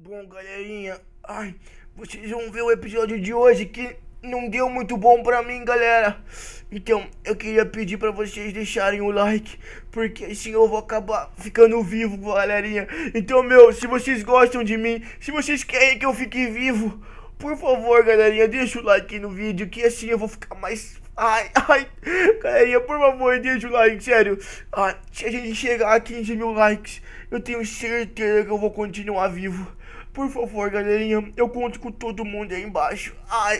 Bom, galerinha, vocês vão ver o episódio de hoje que não deu muito bom pra mim, galera. Então, eu queria pedir pra vocês deixarem o like, porque assim eu vou acabar ficando vivo, galerinha. Então, se vocês gostam de mim, se vocês querem que eu fique vivo, por favor, galerinha, deixa o like no vídeo, que assim eu vou ficar mais... galerinha, por favor, deixa o like, sério. Se a gente chegar a 15 mil likes, eu tenho certeza que eu vou continuar vivo. Por favor, galerinha, eu conto com todo mundo aí embaixo.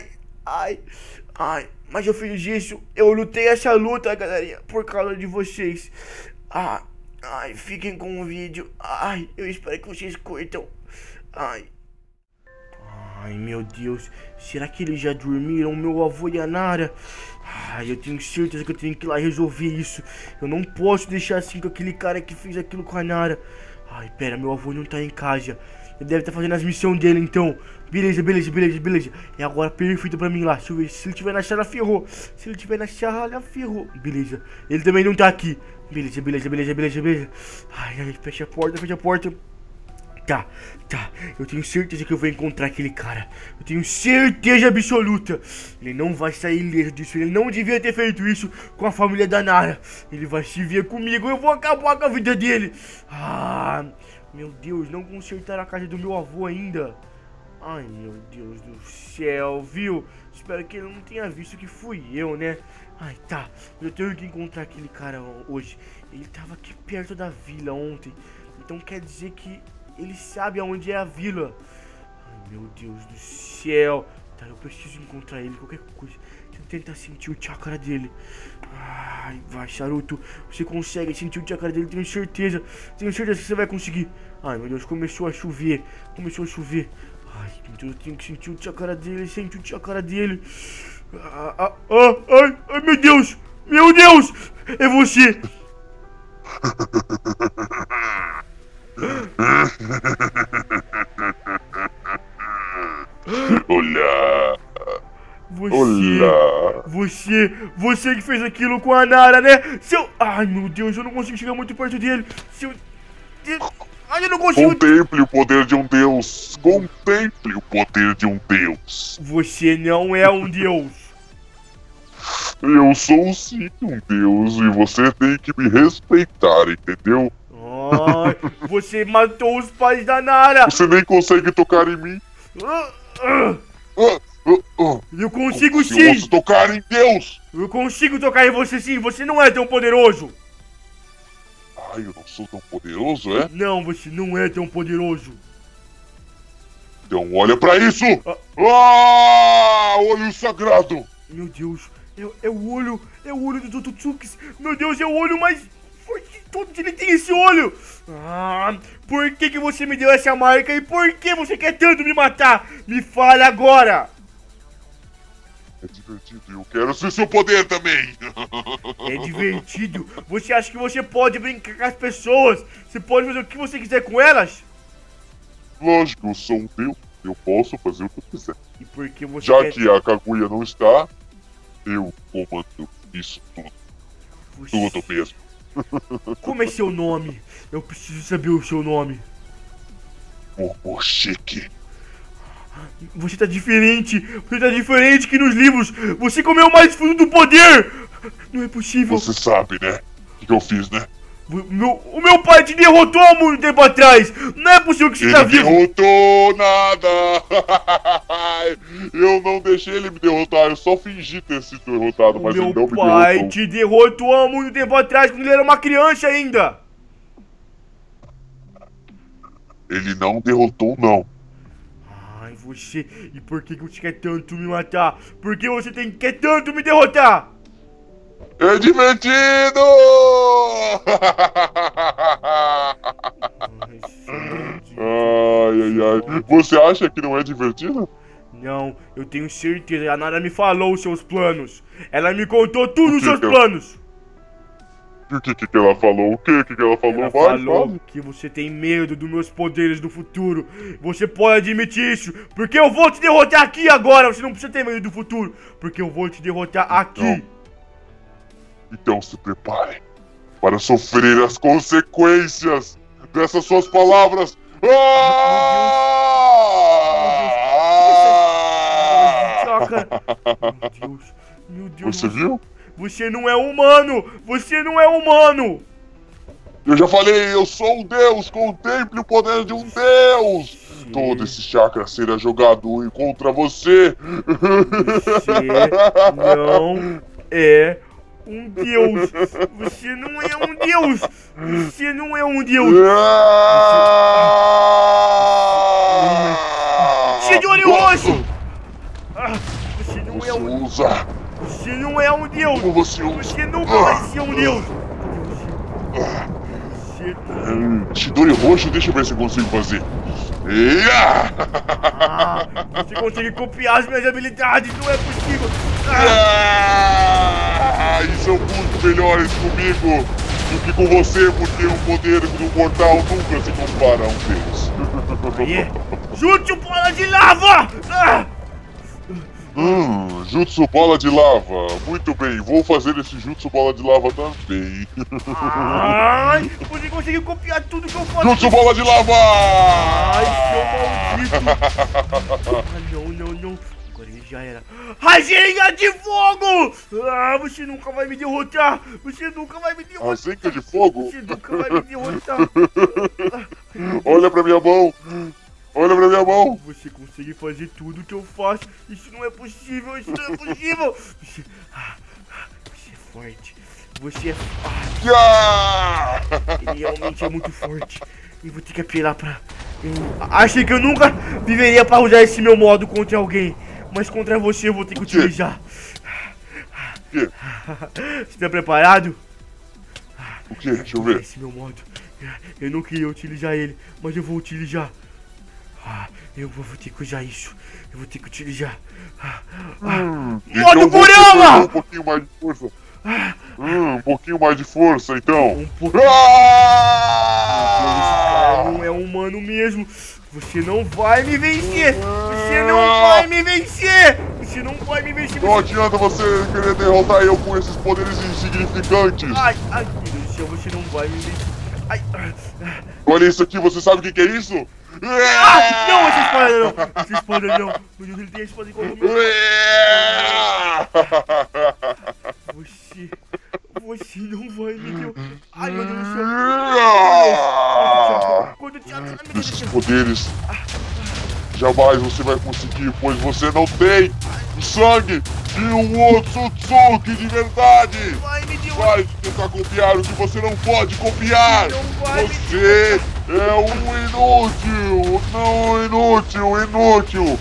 Mas eu fiz isso, eu lutei essa luta, galerinha, por causa de vocês. Fiquem com o vídeo. Eu espero que vocês curtam. Meu Deus, será que eles já dormiram, meu avô e a Nara? Eu tenho certeza que eu tenho que ir lá resolver isso. Eu não posso deixar assim com aquele cara que fez aquilo com a Nara. Pera, meu avô não tá em casa. Ele deve estar fazendo as missões dele, então. Beleza. É agora perfeito pra mim lá. Deixa eu ver. Se ele tiver na sala, ferrou. Ferrou. Beleza. Ele também não tá aqui. Beleza. Fecha a porta. Tá. Eu tenho certeza que eu vou encontrar aquele cara. Eu tenho certeza absoluta. Ele não vai sair ileso disso. Ele não devia ter feito isso com a família da Nara. Ele vai se ver comigo. Eu vou acabar com a vida dele. Meu Deus, não consertaram a casa do meu avô ainda. Meu Deus do céu, viu? Espero que ele não tenha visto que fui eu, né? Tá. Eu tenho que encontrar aquele cara hoje. Ele tava aqui perto da vila ontem. Então quer dizer que ele sabe aonde é a vila. Meu Deus do céu. Tá, eu preciso encontrar ele, qualquer coisa. Deixa eu tentar sentir o chakra dele. Vai, charuto. Você consegue sentir o chakra dele, tenho certeza. Tenho certeza que você vai conseguir. Meu Deus, começou a chover. Meu Deus, eu tenho que sentir o chakra dele. Sente o chakra dele. Meu Deus. É você. Olá. Você que fez aquilo com a Nara, né? Meu Deus, eu não consigo chegar muito perto dele. Eu não consigo. Contemple o poder de um deus. Você não é um deus. Eu sou sim um deus e você tem que me respeitar, entendeu? Você matou os pais da Nara. Você nem consegue tocar em mim. Eu consigo sim. Eu posso tocar em Deus. Eu consigo tocar em você sim. Você não é tão poderoso. Eu não sou tão poderoso, é? Não, você não é tão poderoso. Então olha pra isso. Olho sagrado. Meu Deus, é o olho do Totsukis. Meu Deus, é o olho mais forte de todos. Ele tem esse olho. Por que você me deu essa marca e por que você quer tanto me matar? Me fale agora. É divertido e eu quero ser seu poder também. É divertido? Você acha que você pode brincar com as pessoas? Você pode fazer o que você quiser com elas? Lógico, eu sou um deus. Eu posso fazer o que eu quiser. E por que você Já que a Kaguya não está, eu comando isso tudo. Tudo mesmo. Como é seu nome? Eu preciso saber o seu nome. Momoshiki. Você tá diferente que nos livros. Você comeu mais fruto do poder. Não é possível. Você sabe, né? O que eu fiz, né? O meu pai te derrotou há muito tempo atrás. Não é possível que você tá vivo. Ele derrotou nada. Eu não deixei ele me derrotar. Eu só fingi ter sido derrotado, mas ele não me derrotou. Meu pai te derrotou há muito tempo atrás, quando ele era uma criança ainda. Ele não derrotou, não. Você... E por que você quer tanto me matar? Por que você quer tanto me derrotar? É divertido! Você acha que não é divertido? Não, eu tenho certeza. A Nara me falou os seus planos. Ela me contou tudo os seus planos. O que ela falou? O que ela falou? Ela falou que você tem medo dos meus poderes do futuro. Você pode admitir isso, porque eu vou te derrotar aqui agora. Você não precisa ter medo do futuro, porque eu vou te derrotar aqui. Então se prepare para sofrer as consequências dessas suas palavras. Deus. Meu Deus. Você viu? Você não é humano! Você não é humano! Eu já falei, eu sou um deus, contemple o poder de um deus! Todo esse chakra será jogado contra você! Você não é um deus! Você não é um deus! Você não é um deus! Chidori Roxo! Você não é um... Você não é um deus! Como você usa? Você nunca vai ser um deus! Chidori Roxo, deixa eu ver se eu consigo fazer. Você consegue copiar as minhas habilidades, não é possível! Eles são muito melhores comigo do que com você, porque o poder do mortal nunca se compara a um deus. Aí, Jutsu bola de lava! Jutsu bola de lava. Muito bem, vou fazer esse Jutsu bola de lava também. Ai, você conseguiu copiar tudo que eu faço. Jutsu bola de lava! Ai, seu maldito. Não. Agora ele já era. Rasenha de fogo! Você nunca vai me derrotar. Você nunca vai me derrotar. Rasenha de fogo? Você nunca vai me derrotar. Olha pra minha mão. Olha pra minha mão! Você consegue fazer tudo que eu faço. Isso não é possível, isso não é possível. Você é forte. Você é forte. Ele realmente é muito forte. Eu vou ter que apelar pra... Achei que eu nunca viveria pra usar esse meu modo contra alguém. Mas contra você eu vou ter que utilizar. O quê? Você tá preparado? O quê? Deixa eu ver. Esse meu modo. Eu não queria utilizar ele, mas eu vou utilizar. Eu vou ter que usar isso. Eu vou ter que utilizar. Modo Kurama! Um pouquinho mais de força. Um pouquinho mais de força, então. Um pouquinho. Esse cara não é humano mesmo. Você não vai me vencer. Você não vai me vencer. Você não vai me vencer. Não adianta você querer derrotar eu com esses poderes insignificantes. Ai, meu Deus do céu, você não vai me vencer. Olha isso aqui, você sabe o que é isso? Não, essa espada não! Essa espada não! Meu Deus, ele tem a espada igual ao meu! Você não vai me deu. Ai, meu Deus do céu! Quando esses poderes jamais você vai conseguir, pois você não tem o sangue de um Otsutsuki de verdade! Vai tentar copiar o que você não pode copiar! Você é um inútil! Não inútil! Inútil!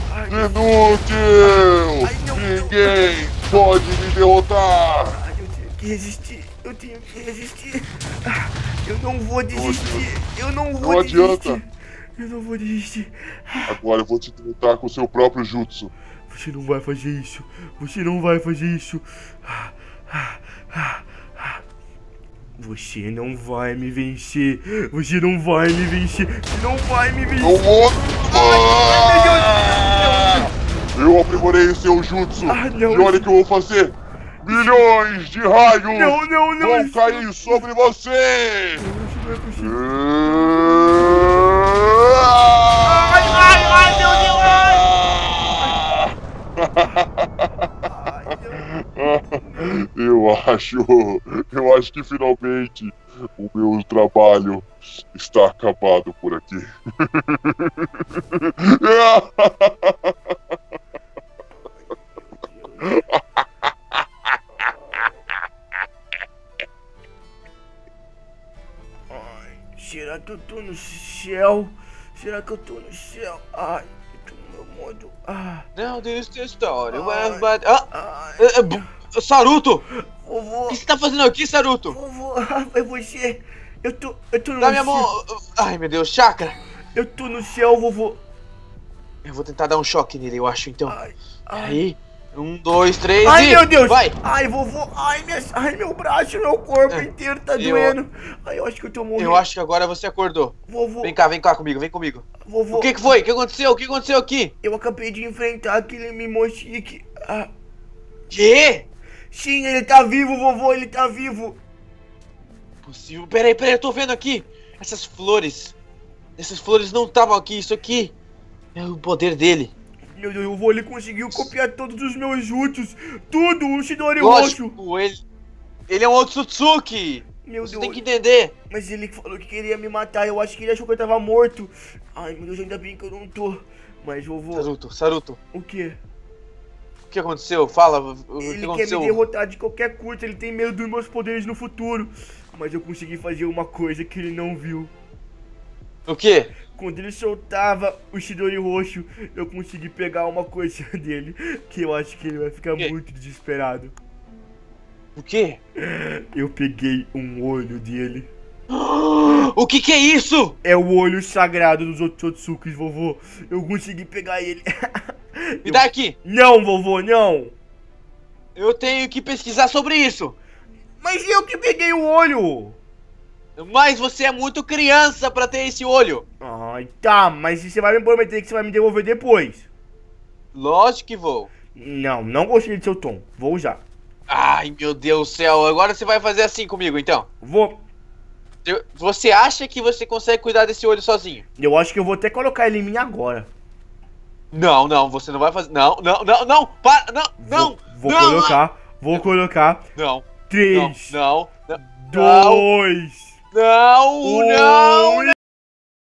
Ninguém pode me derrotar! Eu tenho que resistir! Eu tenho que resistir! Eu não vou desistir! Eu não vou desistir! Eu não vou desistir! Agora eu vou te derrotar com o seu próprio jutsu! Você não vai fazer isso! Você não vai fazer isso! Você não vai me vencer! Você não vai me vencer! Você não vai me vencer! Eu aprimorei o seu jutsu! E olha o que eu vou fazer! Milhões de raios vão cair sobre você! Isso não é possível! Ai, meu Deus! Eu acho que finalmente o meu trabalho está acabado por aqui. Será que eu tô no céu? Será que eu tô no céu? Ai, eu tô no meu modo. Now this is the story. Saruto! Vovô! O que você tá fazendo aqui, Saruto? Vovô, é você! Eu tô no Dá minha mão! Ai, meu Deus, chakra! Eu tô no céu, vovô! Eu vou tentar dar um choque nele, eu acho, então. Ai. Aí, 1, 2, 3 Ai, meu Deus! Vai! Ai, vovô! Ai, meu braço, meu corpo inteiro tá doendo! Ai, eu acho que eu tô morrendo. Eu acho que agora você acordou. Vovô! Vem cá comigo, vem comigo. Vovô! O que foi? O que aconteceu? O que aconteceu aqui? Eu acabei de enfrentar aquele Mimoshiki. Quê? Sim, ele tá vivo, vovô, ele tá vivo! Possível. Peraí, eu tô vendo aqui. Essas flores não estavam aqui, isso aqui é o poder dele. Meu Deus, o vô, ele conseguiu copiar todos os meus jutsus. Tudo, o Chidori roxo. Lógico, ele é um Otsutsuki. Meu Você Deus. tem que entender. Mas ele falou que queria me matar. Eu acho que ele achou que eu tava morto. Ai, meu Deus, ainda bem que eu não tô. Mas, vovô... Saruto. O quê? O que aconteceu? Fala, o que Ele quer aconteceu? me derrotar de qualquer custo. Ele tem medo dos meus poderes no futuro. Mas eu consegui fazer uma coisa que ele não viu. O quê? Quando ele soltava o Chidori roxo, eu consegui pegar uma coisa dele. Que eu acho que ele vai ficar muito desesperado. O quê? Eu peguei um olho dele. O que é isso? É o olho sagrado dos Otsutsukis, vovô. Eu consegui pegar ele. Me dá aqui. Não, vovô, não. Eu tenho que pesquisar sobre isso. Mas eu que peguei o olho. Mas você é muito criança pra ter esse olho. Ai, tá, mas você vai me prometer que você vai me devolver depois. Lógico que vou. Não gostei do seu tom. Vou já. Ai, meu Deus do céu. Agora você vai fazer assim comigo, então. Vou. Você acha que você consegue cuidar desse olho sozinho? Eu acho que eu vou até colocar ele em mim agora. Não, você não vai fazer. Não. Para, não. Vou colocar. Não. 3, Não. 2, Não.